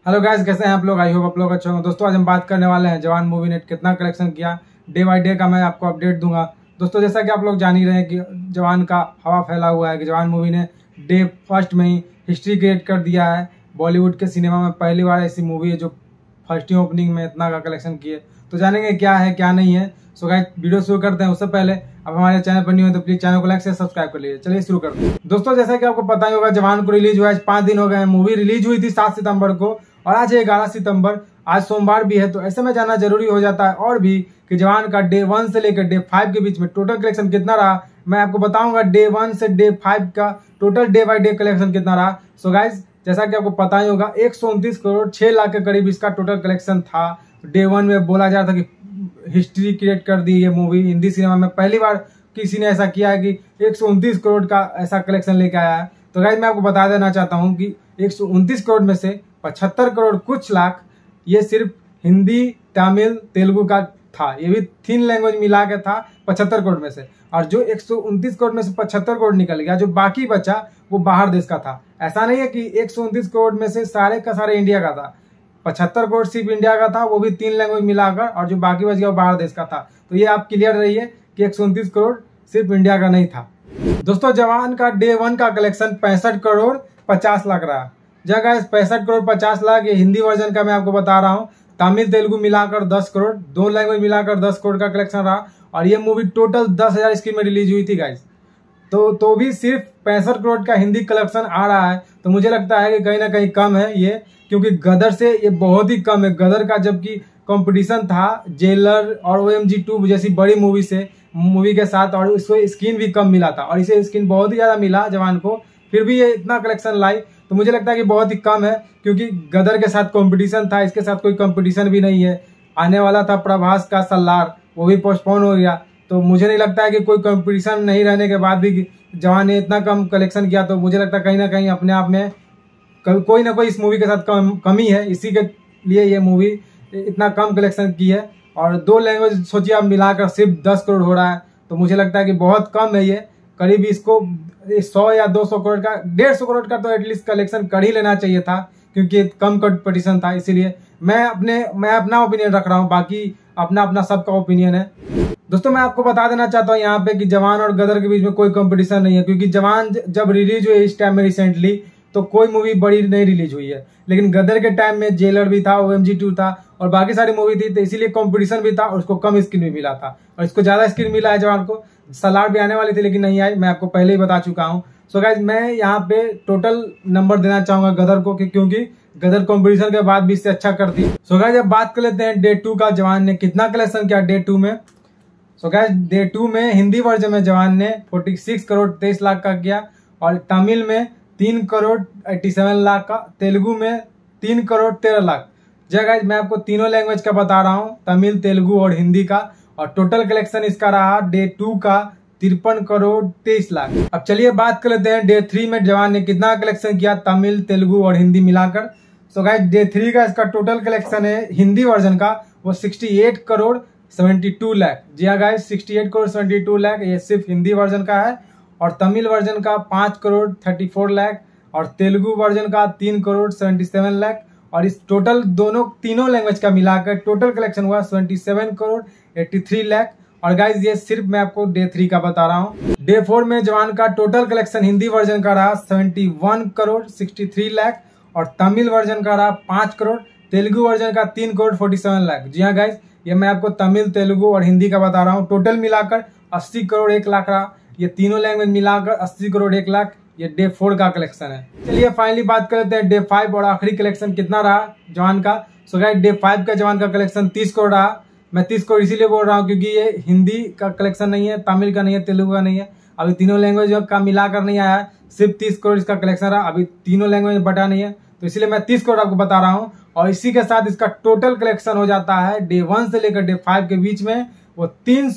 Hello guys, कैसे हैं आप लोग। आई होप आप लोग अच्छे होंगे। दोस्तों आज हम बात करने वाले हैं जवान मूवी ने कितना कलेक्शन किया। डे बाय डे का मैं आपको अपडेट दूंगा। दोस्तों जैसा कि आप लोग जान ही रहे हैं कि जवान का हवा फैला हुआ है कि जवान मूवी ने डे फर्स्ट में ही हिस्ट्री क्रिएट कर दिया है। बॉलीवुड के सिनेमा में पहली बार ऐसी मूवी है जो फर्स्ट ही ओपनिंग में इतना का कलेक्शन किए। तो जानेंगे क्या है क्या नहीं है। सो गाइस वीडियो शुरू करते हैं। उससे पहले अब हमारे चैनल पर नहीं हो तो प्लीज चैनल को लाइक से सब्सक्राइब कर लीजिए। चलिए शुरू करते हैं। दोस्तों जैसा कि आपको पता ही होगा जवान को रिलीज हुआ है 5 दिन हो गए हैं। मूवी रिलीज हुई थी 7 सितंबर को और आज है 11 सितंबर। आज सोमवार भी है तो ऐसे में जाना जरूरी हो जाता है और भी कि जवान का डे 1 से लेकर डे 5 के बीच में टोटल कलेक्शन कितना रहा मैं आपको बताऊंगा। डे 1 से डे 5 का total day by day collection कितना रहा। सो गाइज जैसा कि आपको पता ही होगा 129 करोड़ 6 लाख के करीब इसका टोटल कलेक्शन था। डे 1 में बोला जा रहा था कि हिस्ट्री क्रिएट कर दी ये मूवी। हिंदी सिनेमा में पहली बार किसी ने ऐसा किया है कि 129 करोड़ का ऐसा कलेक्शन लेके आया है। तो गाइज मैं आपको बता देना चाहता हूँ कि 129 करोड़ में से 75 करोड़ कुछ लाख ये सिर्फ हिंदी तमिल तेलुगु का था। ये भी 3 लैंग्वेज मिला के था 75 करोड़ में से। और जो 129 करोड़ में से 75 करोड़ निकल गया जो बाकी बचा वो बाहर देश का था। ऐसा नहीं है कि 129 करोड़ में से सारे का सारे इंडिया का था। 75 करोड़ सिर्फ इंडिया का था, वो भी 3 लैंग्वेज मिलाकर, और जो बाकी बच गया वो बाहर देश का था। तो ये आप क्लियर रहिए कि 129 करोड़ सिर्फ इंडिया का नहीं था। दोस्तों जवान का डे 1 का कलेक्शन 65 करोड़ 50 लाख रहा। जगह 65 करोड़ 50 लाख ये हिंदी वर्जन का मैं आपको बता रहा हूँ। तमिल तेलुगु मिलाकर 10 करोड़, 2 लैंग्वेज मिलाकर 10 करोड़ का कलेक्शन रहा। और ये मूवी टोटल 10,000 स्क्रीन में रिलीज हुई थी गाइस। तो भी सिर्फ 65 करोड़ का हिंदी कलेक्शन आ रहा है। तो मुझे लगता है कि कहीं ना कहीं कम है ये, क्योंकि गदर से ये बहुत ही कम है। गदर का जबकि कंपटीशन था जेलर और OMG 2 जैसी बड़ी मूवी के साथ, और उसको स्क्रीन भी कम मिला था और इसे स्क्रीन बहुत ही ज्यादा मिला जवान को, फिर भी ये इतना कलेक्शन लाई। तो मुझे लगता है कि बहुत ही कम है, क्योंकि गदर के साथ कंपटीशन था, इसके साथ कोई कंपटीशन भी नहीं है। आने वाला था प्रभास का सल्लार, वो भी पोस्टपोन हो गया। तो मुझे नहीं लगता है कि कोई कंपटीशन नहीं रहने के बाद भी जवान ने इतना कम कलेक्शन किया। तो मुझे लगता है कहीं ना कहीं अपने आप में कोई ना कोई इस मूवी के साथ कमी है, इसी के लिए ये मूवी इतना कम कलेक्शन की है। और 2 लैंग्वेज सोचिए आप मिलाकर सिर्फ 10 करोड़ हो रहा है। तो मुझे लगता है कि बहुत कम है ये। करीब इसको 100 या 200 करोड़ का 150 करोड़ का तो एटलीस्ट कलेक्शन कर ही लेना चाहिए था, क्योंकि कम कंपटीशन था। इसीलिए मैं अपना ओपिनियन रख रहा हूँ, बाकी अपना सबका ओपिनियन है। दोस्तों मैं आपको बता देना चाहता हूँ यहाँ पे कि जवान और गदर के बीच में कोई कंपटीशन नहीं है, क्योंकि जवान जब रिलीज हुई इस टाइम में रिसेंटली तो कोई मूवी बड़ी नहीं रिलीज हुई है। लेकिन गदर के टाइम में जेलर भी था, OMG 2 था और बाकी सारी मूवी थी, तो इसीलिए कंपटीशन भी था और उसको कम स्क्रीन भी मिला था। और इसको ज्यादा स्क्रीन मिला है जवान को। सलार भी आने वाली थी लेकिन नहीं आई, मैं आपको पहले ही बता चुका हूँ। सो गाइज मैं यहाँ पे टोटल नंबर देना चाहूंगा गदर को, क्योंकि गदर कंपटीशन के बाद भी इससे अच्छा करती। सो गाइज अब बात कर लेते हैं डे 2 का। जवान ने कितना कलेक्शन किया डे 2 में। सो गाइज डे 2 में हिंदी वर्जन में जवान ने 46 करोड़ 23 लाख का किया, और तमिल में 3 करोड़ 87 लाख का, तेलुगु में 3 करोड़ 13 लाख। गाइज मैं आपको तीनों लैंग्वेज का बता रहा हूँ, तमिल तेलुगु और हिंदी का। और टोटल कलेक्शन इसका रहा डे 2 का 53 करोड़ 23 लाख। अब चलिए बात कर लेते हैं डे 3 में जवान ने कितना कलेक्शन किया तमिल तेलुगु और हिंदी मिलाकर। सो गाइज डे 3 का इसका टोटल कलेक्शन है हिंदी वर्जन का वो 68 करोड़ 72 लाख। जी हाँ गाइज 68 करोड़ 72 लाख ये सिर्फ हिंदी वर्जन का है। और तमिल वर्जन का 5 करोड़ 34 लाख और तेलुगु वर्जन का 3 करोड़ 77 लाख। और इस टोटल तीनों लैंग्वेज का मिलाकर टोटल कलेक्शन हुआ 77 करोड़ 83 लाख। और गाइज ये सिर्फ मैं आपको डे 3 का बता रहा हूँ। डे 4 में जवान का टोटल कलेक्शन हिंदी वर्जन का रहा 71 करोड़ 63 लाख और तमिल वर्जन का रहा 5 करोड़, तेलुगु वर्जन का 3 करोड़ 47 लाख। जी हाँ गाइज ये मैं आपको तमिल तेलुगु और हिंदी का बता रहा हूँ। टोटल मिलाकर 80 करोड़ 1 लाख रहा। ये तीनों लैंग्वेज मिलाकर 80 करोड़ 1 लाख ये डे 4 का कलेक्शन है। चलिए फाइनली बात करते हैं डे 5 और आखिरी कलेक्शन कितना रहा जवान का। सो गाइस डे 5 का जवान का कलेक्शन 30 करोड़ रहा। मैं 30 करोड़ इसीलिए बोल रहा हूँ क्योंकि ये हिंदी का कलेक्शन नहीं है, तमिल का नहीं है, तेलुगु का नहीं है। अभी तीनों लैंग्वेज का मिलाकर नहीं आया है, सिर्फ 30 करोड़ इसका कलेक्शन रहा। अभी तीनों लैंग्वेज बटा नहीं है, तो इसलिए मैं 30 करोड़ आपको बता रहा हूँ। और इसी के साथ इसका टोटल कलेक्शन हो जाता है डे 1 से लेकर डे 5 के बीच में वो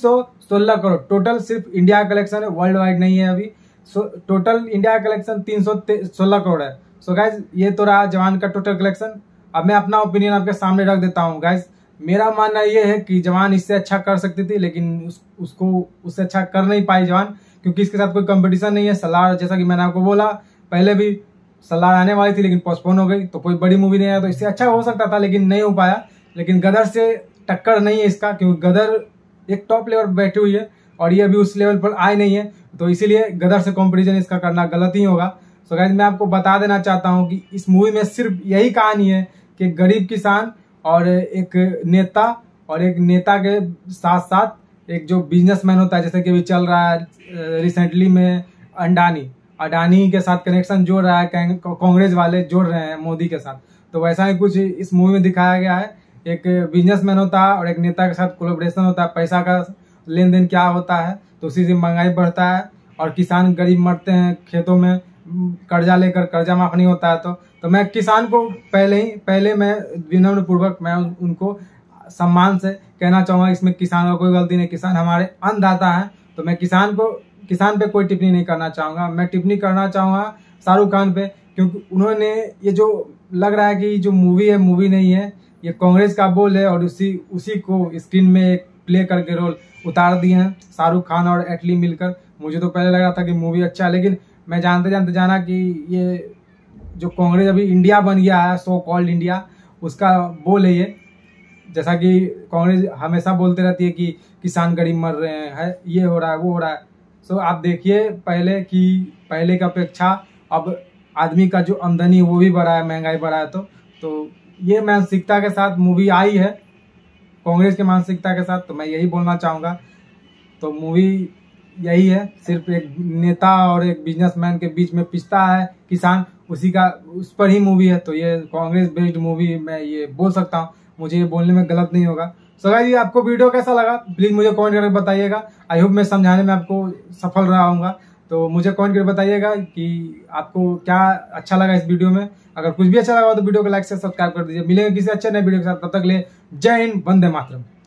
316 करोड़। टोटल सिर्फ इंडिया का कलेक्शन है, वर्ल्ड वाइड नहीं है अभी। टोटल इंडिया का कलेक्शन 316 करोड़ है। सो गाइज ये तो रहा जवान का टोटल कलेक्शन। अब मैं अपना ओपिनियन आपके सामने रख देता हूँ गाइज। मेरा मानना ये है कि जवान इससे अच्छा कर सकती थी, लेकिन उसको उससे अच्छा कर नहीं पाई जवान, क्योंकि इसके साथ कोई कंपटीशन नहीं है। सलार जैसा कि मैंने आपको बोला पहले भी सलार आने वाली थी लेकिन पोस्टपोन हो गई, तो कोई बड़ी मूवी नहीं आया, तो इससे अच्छा हो सकता था लेकिन नहीं हो पाया। लेकिन गदर से टक्कर नहीं है इसका, क्योंकि गदर एक टॉप लेवल पर बैठी हुई है और ये अभी उस लेवल पर आई नहीं है, तो इसीलिए गदर से कंपैरिजन इसका करना गलत ही होगा। सो गाइस, मैं आपको बता देना चाहता हूँ कि इस मूवी में सिर्फ यही कहानी है कि गरीब किसान और एक नेता, और एक नेता के साथ साथ एक जो बिजनेसमैन होता है, जैसे कि अभी चल रहा है रिसेंटली में अडानी के साथ कनेक्शन जोड़ रहा है, कांग्रेस वाले जोड़ रहे हैं मोदी के साथ, तो वैसा ही कुछ इस मूवी में दिखाया गया है। एक बिजनेसमैन होता है और एक नेता के साथ कोलैबोरेशन होता है, पैसा का लेन देन क्या होता है, तो उसी से महंगाई बढ़ता है और किसान गरीब मरते हैं खेतों में, कर्जा लेकर, कर्जा माफ नहीं होता है। तो मैं किसान को पहले मैं विनम्र पूर्वक मैं उनको सम्मान से कहना चाहूँगा, इसमें किसान का कोई गलती नहीं, किसान हमारे अन्नदाता हैं। तो मैं किसान पे कोई टिप्पणी नहीं करना चाहूँगा, मैं टिप्पणी करना चाहूँगा शाहरुख खान पे, क्योंकि उन्होंने ये जो लग रहा है कि जो मूवी है मूवी नहीं है, ये कांग्रेस का बोल है और उसी को स्क्रीन में एक प्ले करके रोल उतार दिए हैं शाहरुख खान और एटली मिलकर। मुझे तो पहले लग रहा था कि मूवी अच्छा है, लेकिन मैं जानते जानते जाना कि ये जो कांग्रेस अभी इंडिया बन गया है, सो कॉल्ड इंडिया, उसका बोल है ये। जैसा कि कांग्रेस हमेशा बोलते रहती है कि किसान गरीब मर रहे हैं, ये हो रहा है, वो हो रहा है। सो आप देखिए पहले की अपेक्षा अब आदमी का जो आमदनी वो भी बढ़ा है, महंगाई बढ़ा है। तो ये मानसिकता के साथ मूवी आई है, कांग्रेस के मानसिकता के साथ, तो मैं यही बोलना चाहूँगा। तो मूवी यही है, सिर्फ एक नेता और एक बिजनेसमैन के बीच में पिसता है किसान, उस पर ही मूवी है। तो ये कांग्रेस बेस्ड मूवी मैं ये बोल सकता हूँ, मुझे ये बोलने में गलत नहीं होगा। सो गाइस, आपको वीडियो कैसा लगा प्लीज मुझे कमेंट करके बताइएगा। आई होप मैं समझाने में आपको सफल रहा हूँगा, तो मुझे कमेंट करके बताइएगा कि आपको क्या अच्छा लगा इस वीडियो में। अगर कुछ भी अच्छा लगा तो वीडियो को लाइक से सब्सक्राइब कर दीजिए। मिलेंगे किसी अच्छे नए वीडियो के साथ, तब तक ले जय हिंद, वंदे मातरम।